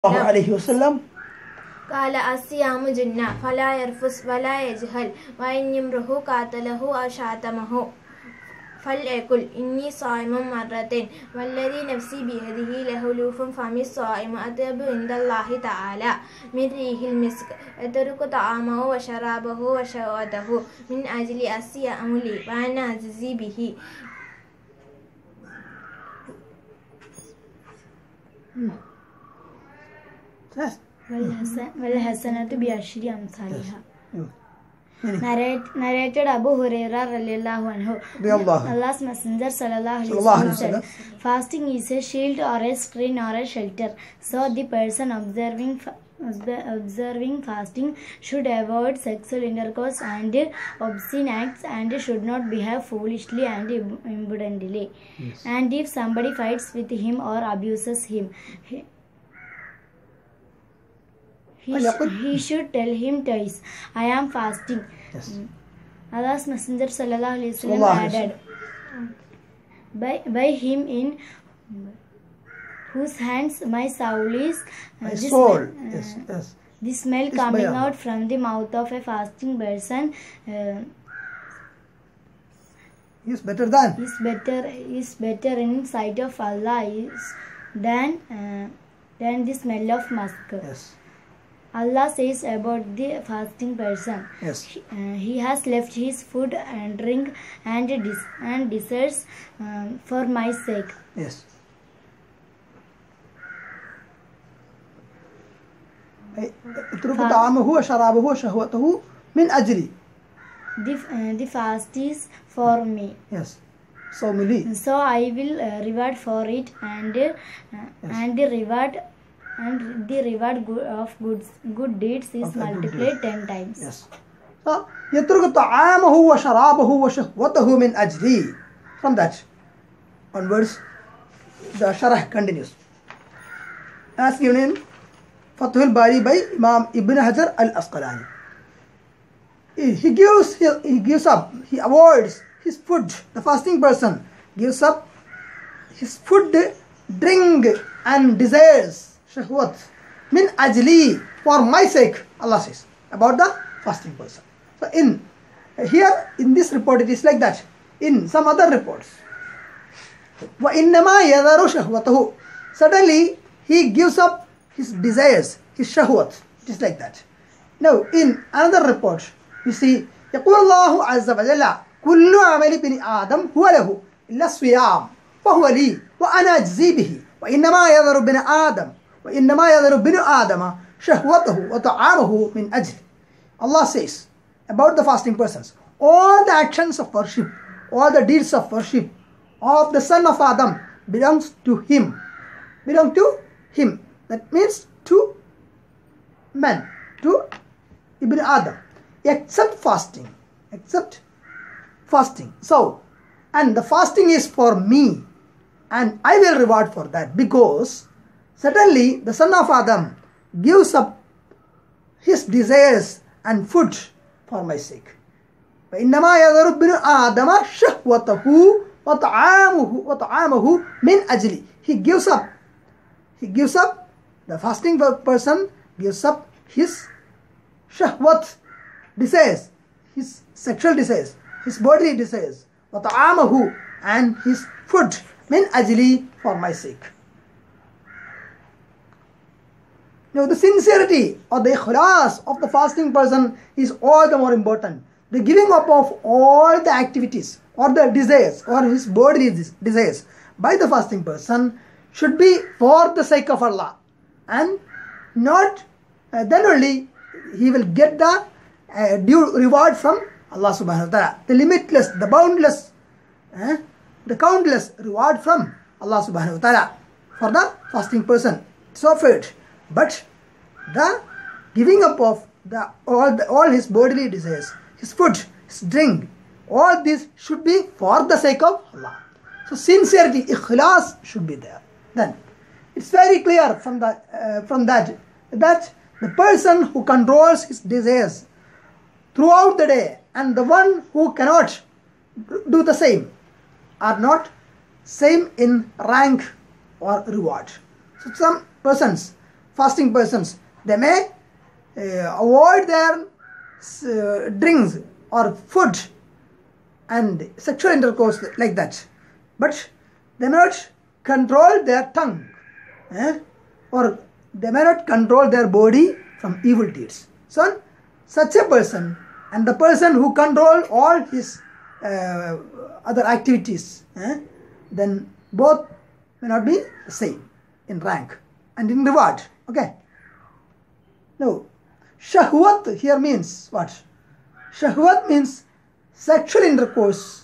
عليه وسلم قال الصيام جنة فلا يرفث ولا يجهل وإن امرؤ قاتله أو شاتمه فليقل إني صائم مرتين والذي نفسي بيده لخلوف فم الصائم أطيب عند الله تعالى من ريح المسك يترك طعامه وشرابه وشهوته من أجل الصيام لي وأنا أجزي به. والحسنة بعشر أمثالها. Narrated Abu Hurairah radiallahu anhu. Allah's Messenger sallallahu alaihi wasallam said, fasting is a shield or a screen or a shelter. So the person observing fasting should avoid sexual intercourse and obscene acts and should not behave foolishly and impudently. Yes. And if somebody fights with him or abuses him, he should tell him twice, I am fasting. Yes. Allah's Messenger sallallahu alaihi wasallam added, by him in whose hands my soul is, My soul. Yes. the smell Is coming by out from the mouth of a fasting person Is better than. is better in sight of Allah than the smell of musk. Yes. Allah says about the fasting person, Yes. he has left his food and drink and desserts for my sake. Yes. يترك طعامه وشرابه وشهوته من أجلي. The fast is for me. Yes. So Mili. So I will reward for it and the reward of good deeds is Of a good multiplied deed. 10 times. Yes. So يترك طعامه وشرابه وشهوته من أجلي. From that onwards, the Sharah continues. As given in Fathul Bari by Imam Ibn Hajar al-Asqalani. He avoids his food. The fasting person gives up his food, drink and desires, shahwat, min ajli, for my sake, Allah says about the fasting person. So in this report it is like that. In some other reports, wa innama yadharu shahwatahu, suddenly he gives up his desires, his shahwat. It is like that. Now in another report you see, يقول الله عز وجل كل عمل ابن آدم هو له إلا الصيام فهو لي وأنا أجزي به وإنما يذر ابن آدم شهوته وطعامه من أجل. Allah says about the fasting persons, all the actions of worship, all the deeds of worship of the son of Adam belong to him. That means to men, to Ibn Adam, except fasting. So, and the fasting is for me, and I will reward for that, because certainly the son of Adam gives up his desires and food for my sake. وإنما يذر ابن آدم شهوته وطعامه من أجلي. He gives up, the fasting person gives up his shahwat, desires, his sexual desires, his bodily desires, وطعامه, and his food, min ajli, for my sake. Now the sincerity or the ikhlas of the fasting person is all the more important. The giving up of all the activities or the desires or his bodily desires by the fasting person should be for the sake of Allah, and not then only he will get the due reward from Allah subhanahu wa ta'ala. The limitless, the boundless, the countless reward from Allah subhanahu wa ta'ala for the fasting person. So offered. But the giving up of all his bodily desires, his food, his drink, all this should be for the sake of Allah. So sincerity, ikhlas should be there. Then it's very clear from that the person who controls his desires throughout the day and the one who cannot do the same are not same in rank or reward. So some persons fasting persons, they may avoid their drinks or food and sexual intercourse like that, but they may not control their tongue, or they may not control their body from evil deeds. So such a person and the person who control all his other activities, then both may not be the same in rank and in reward. Okay. Now, shahwat here means what? Shahwat means sexual intercourse.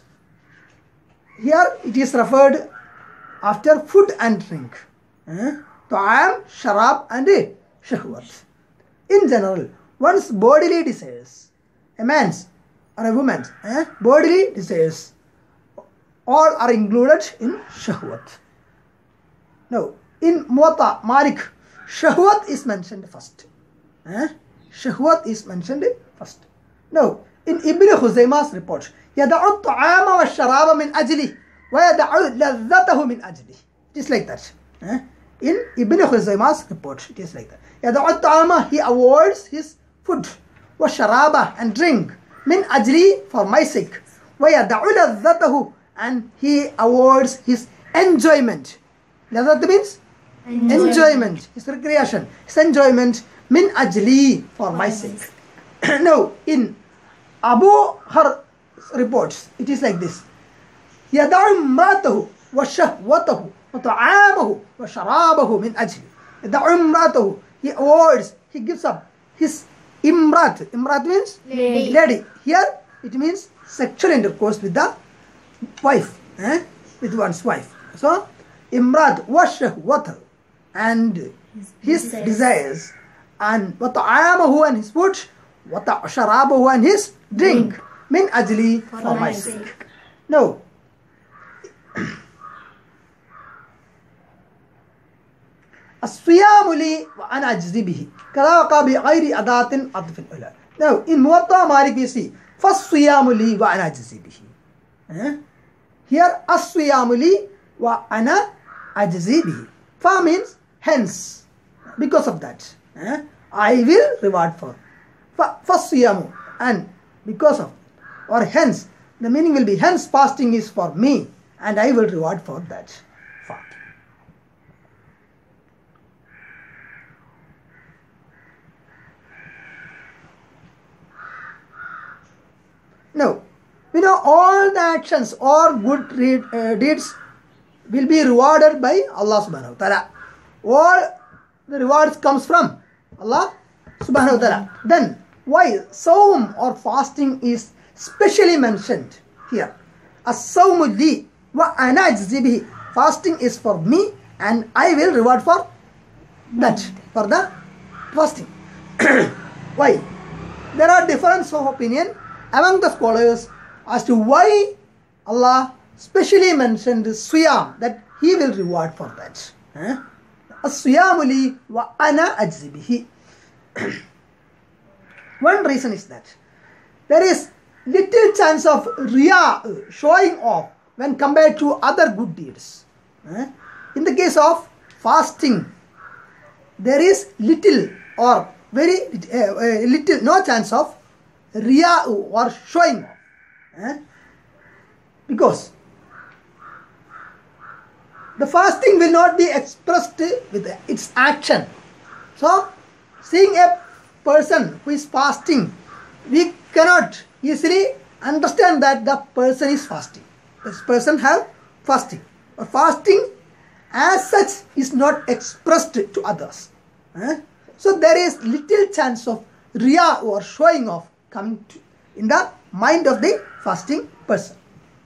Here it is referred after food and drink. Ta'am, sharab and shahwat. In general, one's bodily desires, a man's or a woman's bodily desires, all are included in shahwat. Now, in Muwatta Malik, shahwat is mentioned first. Shahwat is mentioned first. Now, in Ibn Khuzayma's report, يَدَعُ الطَّعَامَ وَالشَّرَابَ مِنْ أَجْلِهِ وَيَدَعُ لَذَّتَهُ مِنْ أَجْلِهِ. It is like that. In Ibn Khuzayma's report, it is like that. يَدَعُ الطَّعَامَ, he avoids his food, وَالشَّرَابَ and drink, مِنْ أَجْلِهِ for my sake, وَيَدَعُ لَذَّتَهُ and he avoids his enjoyment. Lazat means enjoyment, his recreation, his enjoyment, min ajli for my sake. Now, in Abu Har reports, it is like this: Yada'u imratahu wa shahwatahu wa ta'amahu wa sharabahu min ajli. Yada'u imratahu, he avoids, he gives up his imrat. Imrat means lady. Here it means sexual intercourse with the wife, with one's wife. So, imrat wa shahwatahu and his desires, and wa ta'amahu and his food, wa sharabahu and his drink, min ajli for my sake. Now, الصيام لي وأنا أجزي به كذا وقع بغير أداة عطف الأولى. Now, in Muwatta Malik we see فالصيام لي وأنا أجزي به. Here الصيام لي وأنا أجزي به. Fa means hence, because of that I will reward for. فالصيام and because of, or hence, the meaning will be hence fasting is for me and I will reward for that. Now, we know all the actions or good deeds will be rewarded by Allah subhanahu wa ta'ala. All the rewards comes from Allah subhanahu wa ta'ala. Then, why Sawm or fasting is specially mentioned here? As-sawmu li wa ana ajzi bihi. Fasting is for me and I will reward for that, for the fasting. Why? There are differences of opinion among the scholars as to why Allah specially mentioned Siyam, that He will reward for that. As-siyamu li wa ana ajzi bihi. One reason is that there is little chance of riya, showing off, when compared to other good deeds. In the case of fasting, there is little or very little, no chance of riya or showing off, because the fasting will not be expressed with its action. So, seeing a person who is fasting, we cannot easily understand that the person is fasting. This person have fasting. Or fasting as such is not expressed to others. So there is little chance of riya or showing off coming in the mind of the fasting person.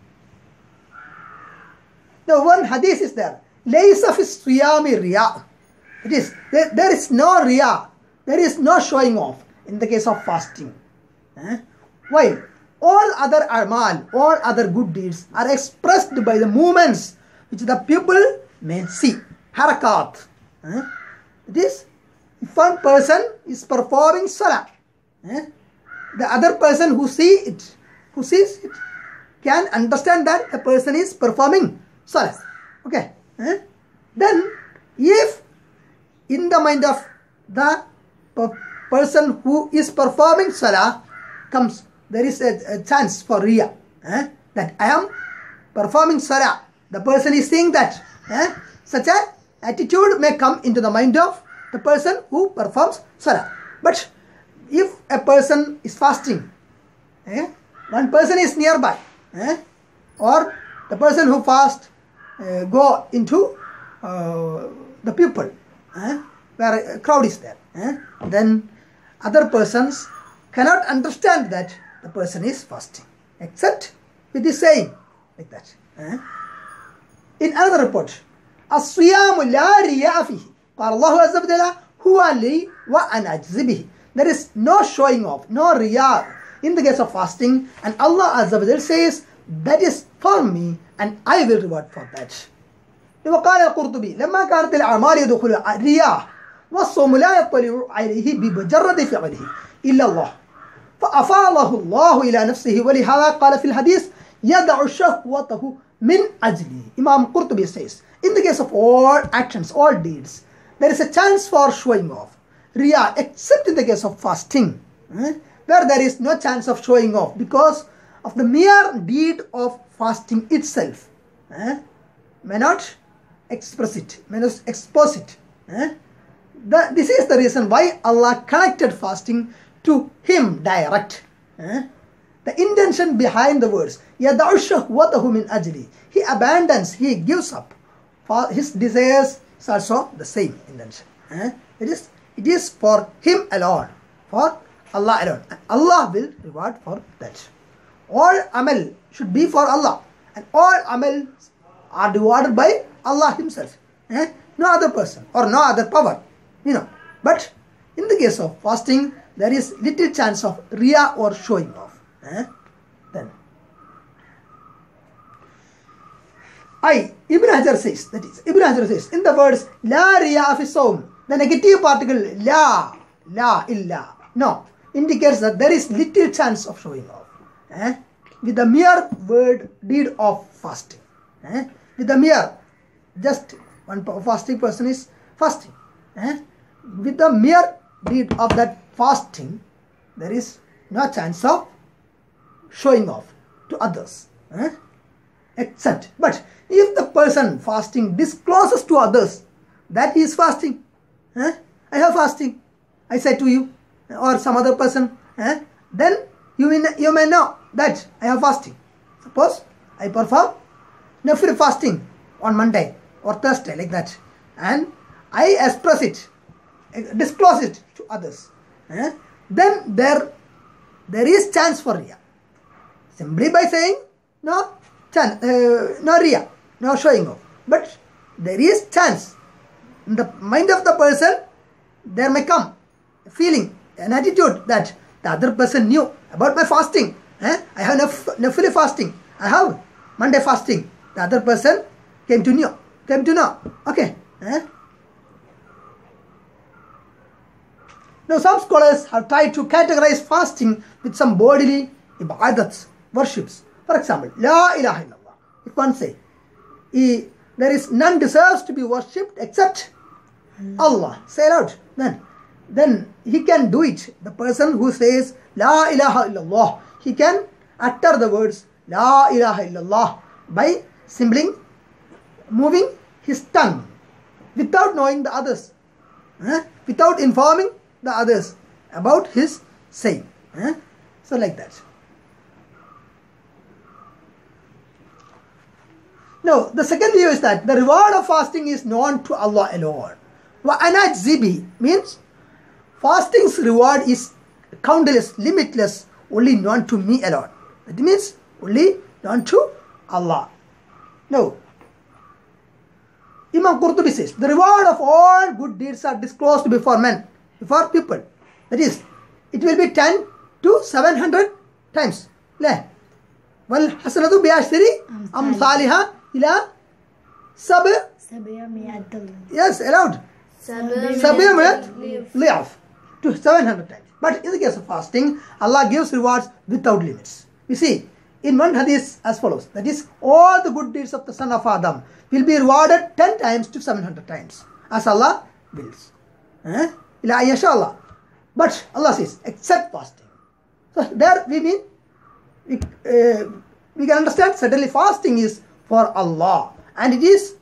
Now, one hadith is there. Laysa fi siyami riya. It is, there is no riya. There is no showing off in the case of fasting. While all other amal, all other good deeds are expressed by the movements which the people may see. Harakat. It is, if one person is performing salah, the other person who sees it, can understand that the person is performing salah. Okay. Then, if in the mind of the person who is performing salah comes, there is a chance for riya, that I am performing salah. The person is saying that, such an attitude may come into the mind of the person who performs salah. But if a person is fasting, one person is nearby, or the person who fasts go into the people where a crowd is there, then other persons cannot understand that the person is fasting, except with the saying like that. In another report, الصيام لا رياء فيه قال الله عز وجل هو لي وأنا أجزي به. There is no showing off, no riya in the case of fasting, and Allah Azza wa Jal says that is for me and I will reward for that. وقال القرطبي لما كانت الأعمال يدخل الرياء والصوم لا يطلع عليه بمجرد فعله إلا الله فأفاضه الله إلى نفسه ولهذا قال في الحديث يدع شهوته من أجله. Imam Qurtubi says, in the case of all actions, all deeds, there is a chance for showing off, riya, except in the case of fasting, where there is no chance of showing off because of the mere deed of fasting itself. May not express it, may not expose it. This is the reason why Allah connected fasting to Him direct. The intention behind the words, يَدَعُ شَهْوَتَهُ مِنْ أَجْلِي, he abandons, he gives up. For his desires is also the same intention. It is for him alone, for Allah alone. And Allah will reward for that. All amal should be for Allah. And all amal are rewarded by Allah Himself. No other person or no other power. But in the case of fasting, there is little chance of riya or showing off. Then Ibn Hajar says, that is, Ibn Hajar says, in the words La riya fi sawm, the negative particle la, illa, no, indicates that there is little chance of showing off. With the mere word deed of fasting. With the mere, just one fasting person is fasting. With the mere deed of that fasting, there is no chance of showing off to others. Except, but if the person fasting discloses to others that he is fasting, I have fasting, I say to you, or some other person, then you may know that I have fasting. Suppose I perform nafil fasting on Monday or Thursday like that, and I express it, disclose it to others, then there is chance for riya. Simply by saying no riya, no showing off. But there is chance. In the mind of the person, there may come a feeling, an attitude that the other person knew about my fasting. I have nafil fasting. I have Monday fasting. The other person came to know. Okay. Now some scholars have tried to categorize fasting with some bodily ibadats, worships. For example, La ilaha illallah. If one say, there is none deserves to be worshipped except Allah. Say aloud. Then he can do it. The person who says La ilaha illallah, he can utter the words La ilaha illallah by simply moving his tongue without knowing the others, without informing the others about his saying. So like that. Now, the second view is that the reward of fasting is known to Allah alone. وَأَنَا أَجْزِي means fasting's reward is countless, limitless, only known to me alone. That means only known to Allah. Now, Imam Qurtubi says, the reward of all good deeds are disclosed before men, before people. That is, it will be 10 to 700 times. وَالْحَسَنَةُ بِعَشْرِ أَمْثَالِهَا إِلَى Yes, aloud. Li'af to 700 times. But in the case of fasting, Allah gives rewards without limits. We see in one hadith as follows. That is, all the good deeds of the son of Adam will be rewarded 10 times to 700 times as Allah wills. ila yashallah. But Allah says, except fasting. So there we can understand certainly fasting is for Allah, and it is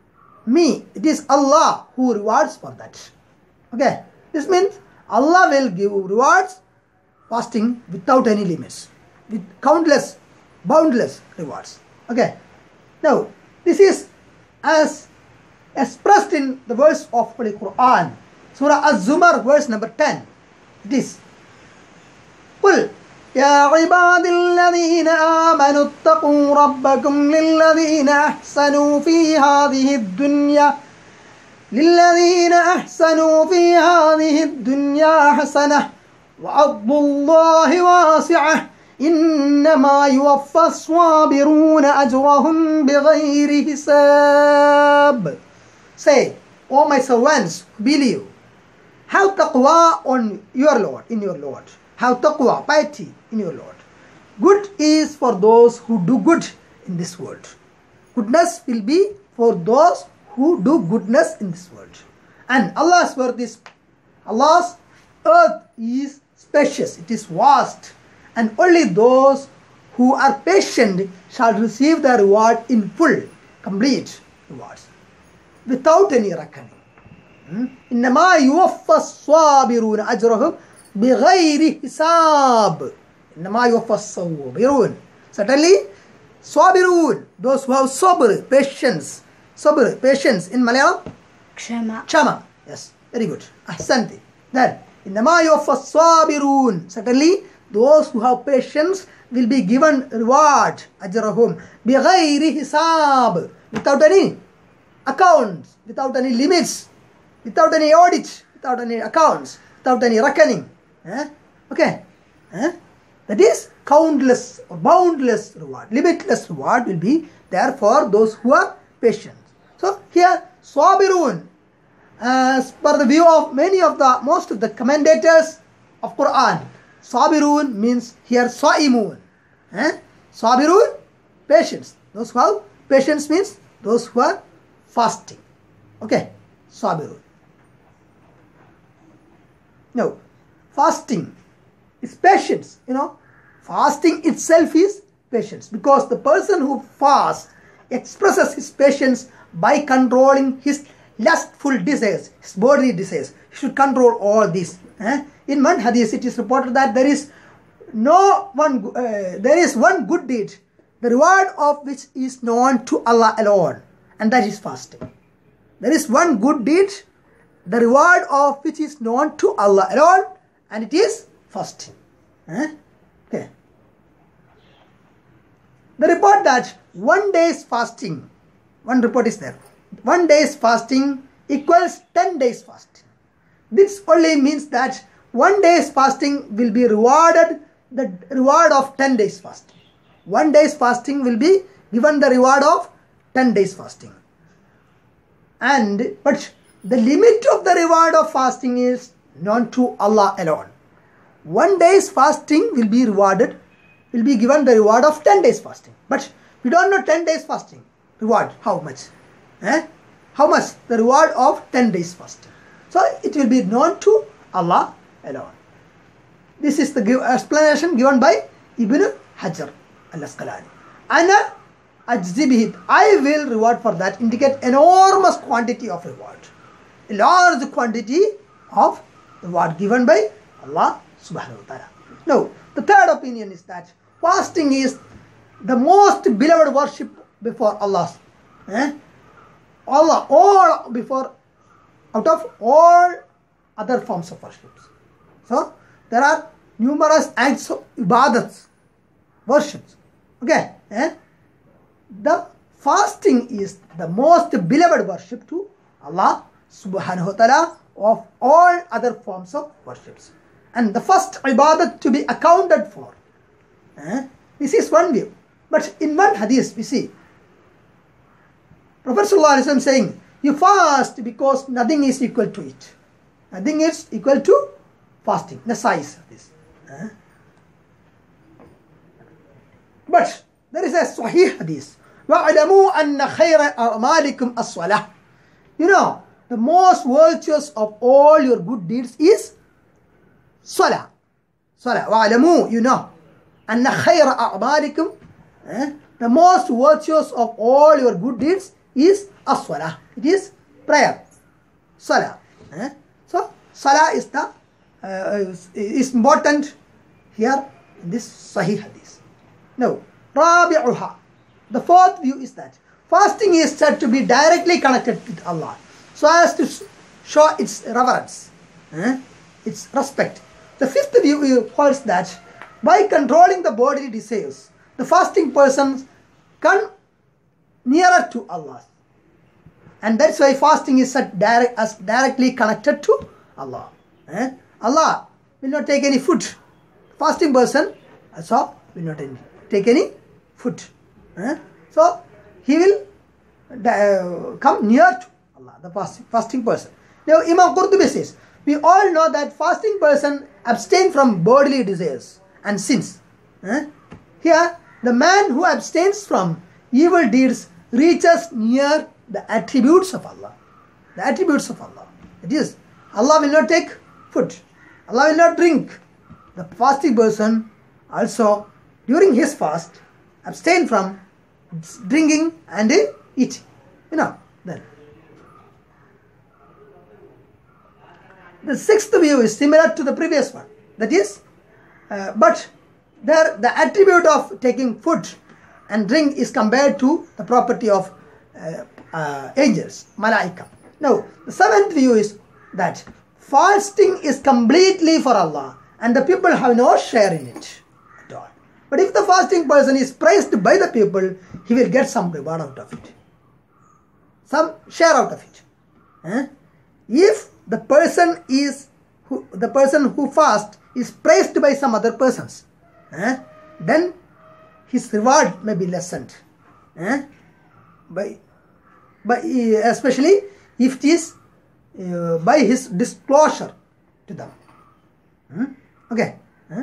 Allah who rewards for that. Okay, this means Allah will give rewards fasting without any limits, with countless, boundless rewards. Okay, now this is as expressed in the verse of Holy Quran, Surah Az-Zumar, verse number 10. It is, قُلْ يَا عِبَادِ الَّذِينَ آمَنُوا اتَّقُوا رَبَّكُمْ لِلَّذِينَ أَحْسَنُوا فِي هَذِهِ الدُّنْيَا حَسَنَةٌ وَأَرْضُ اللَّهِ وَاسِعَةٌ إِنَّمَا يُوَفَّى الصَّابِرُونَ أَجْرَهُمْ بِغَيْرِ حِسَابٍ. Say, O my servants, believe, have taqwa on your Lord, in your Lord. Have taqwa, piety in your Lord. Good is for those who do good in this world. Goodness will be for those who do goodness in this world. And Allah's earth is spacious, it is vast, and only those who are patient shall receive the reward in full, complete rewards, without any reckoning. إِنَّمَا يُوَفَّى الصَّابِرُونَ أَجْرَهُمْ بِغَيْرِ حِسَابٍ. إِنَّمَا يُوَفَّى الصَّابِرُونَ. Certainly, صابرون, those who have sabr, patience. Sabr, patience in Malayalam? Kshama. Yes, very good. Ahsanti. Then, إِنَّمَا يُوَفَّى الصَّابِرُونَ. Certainly, those who have patience will be given reward, أَجْرَهُمْ بِغَيْرِ حِسَابٍ, without any accounts, without any limits, without any audit, without any accounts, without any reckoning. Okay. That is countless or boundless reward, limitless reward will be there for those who are patient. So here, Sabirun, as per the view of most of the commentators of Quran, Sabirun means here Saimun. Sabirun, patience. Those who have patience means those who are fasting. Okay, Sabirun. Now, fasting is patience. Fasting itself is patience, because the person who fasts expresses his patience by controlling his lustful desires, his bodily desires. He should control all this. In one hadith, it is reported that there is one good deed, the reward of which is known to Allah alone, and that is fasting. There is one good deed, the reward of which is known to Allah alone, and it is fasting. Okay. The report that 1 day's fasting, one report is there, 1 day's fasting equals 10 days fasting. This only means that 1 day's fasting will be rewarded the reward of 10 days fasting. 1 day's fasting will be given the reward of 10 days fasting. But the limit of the reward of fasting is known to Allah alone. 1 day's fasting will be given the reward of 10 days fasting. But we don't know 10 days fasting reward, how much? How much the reward of 10 days fasting. So it will be known to Allah alone. This is the explanation given by Ibn Hajar al-Asqalani. Ana ajzi bihi, I will reward for that, indicate enormous quantity of reward. A large quantity of reward given by Allah subhanahu wa ta'ala. Now, the third opinion is that fasting is the most beloved worship before Allah. Out of all other forms of worship. So, there are numerous acts of ibadats, worships. Okay. The fasting is the most beloved worship to Allah subhanahu wa ta'ala of all other forms of worships. And the first ibadat to be accounted for. This is one view. But in one hadith we see Prophet ﷺ saying, you fast because nothing is equal to it. Nothing is equal to fasting. The size of this. But there is a sahih hadith. وَعَلَمُوا أَنَّ خَيْرَ أَعْمَالِكُمْ الصَّلَاةِ. The the most virtuous of all your good deeds is Salah. Salah. وَعَلَمُوا, you know. أَنَّ خَيْرَ أَعْمَالِكُمْ, the most virtuous of all your good deeds is as-salah. It is prayer. Salah. So, Salah is the is important here in this Sahih Hadith. Now, رَابِعُهَا, the fourth view is that fasting is said to be directly connected with Allah, so as to show its reverence, its respect. The fifth view holds that by controlling the bodily desires, the fasting person comes nearer to Allah. And that's why fasting is said directly connected to Allah. Allah will not take any food. Fasting person also will not take any food. So he will come near to Allah, the fasting person. Now Imam Qurtubi says, we all know that fasting person abstain from bodily desires and sins. Here, the man who abstains from evil deeds reaches near the attributes of Allah. The attributes of Allah. It is, Allah will not take food. Allah will not drink. The fasting person also, during his fast, abstain from drinking and eating. You know, then. The sixth view is similar to the previous one. That is, but there the attribute of taking food and drink is compared to the property of angels, malaika. Now, the seventh view is that fasting is completely for Allah and the people have no share in it at all. But if the fasting person is praised by the people, he will get some reward out of it, some share out of it. If the person who fasts is praised by some other persons, then his reward may be lessened. By especially if it is by his disclosure to them. Okay.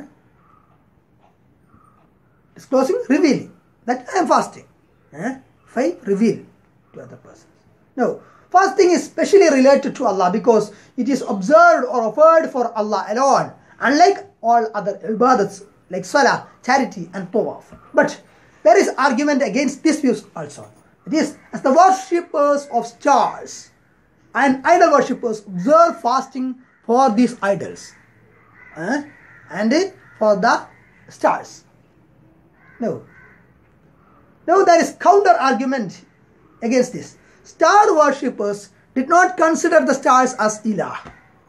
Disclosing, revealing that I am fasting. If I reveal to other persons. Now, fasting is specially related to Allah because it is observed or offered for Allah alone, unlike all other ibadats like salah, charity and tawaf. But there is argument against this view also. It is, as the worshippers of stars and idol worshippers observe fasting for these idols and for the stars. Now there is counter argument against this. Star worshippers did not consider the stars as ilah.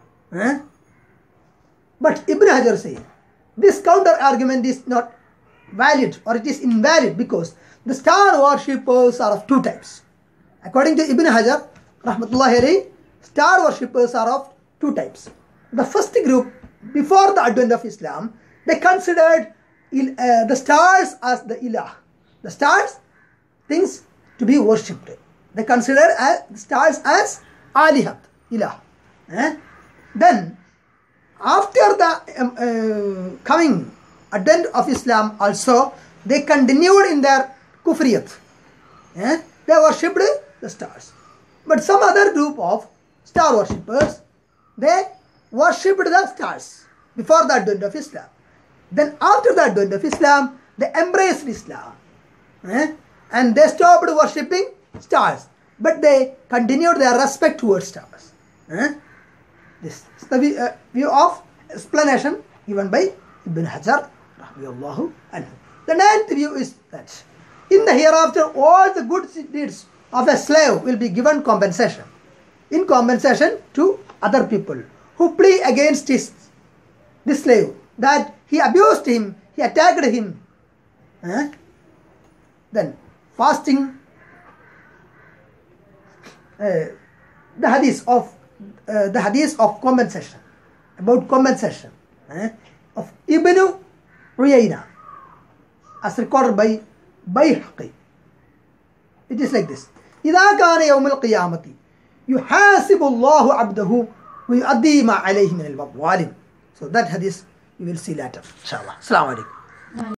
But Ibn Hajar says this counter argument is not valid, or it is invalid, because the star worshippers are of two types. According to Ibn Hajar, rahmatullahi alayhi, star worshippers are of two types. The first group, before the advent of Islam, they considered the stars as the ilah. The stars, things to be worshipped. They considered the stars as alihat, ilah. Then, after the coming advent of Islam also, they continued in their kufriyat. They worshipped the stars. But some other group of star worshippers, they worshipped the stars before the advent of Islam. Then after the advent of Islam, they embraced Islam. And they stopped worshipping stars. But they continued their respect towards stars. This is the view of explanation given by Ibn Hajar rahimahullahu anhu. The ninth view is that in the hereafter all the good deeds of a slave will be given compensation, in compensation to other people who plea against this slave, that he abused him, he attacked him. Then fasting, the hadith of compensation, about compensation of Ibn Uyayna, as recorded by Bayhaqi. It is like this: إذا كان يوم القيامة يحاسب الله عبده ويؤدي ما عليه من المظالم. So that hadith we will see later. Inshallah. Assalamu alaikum.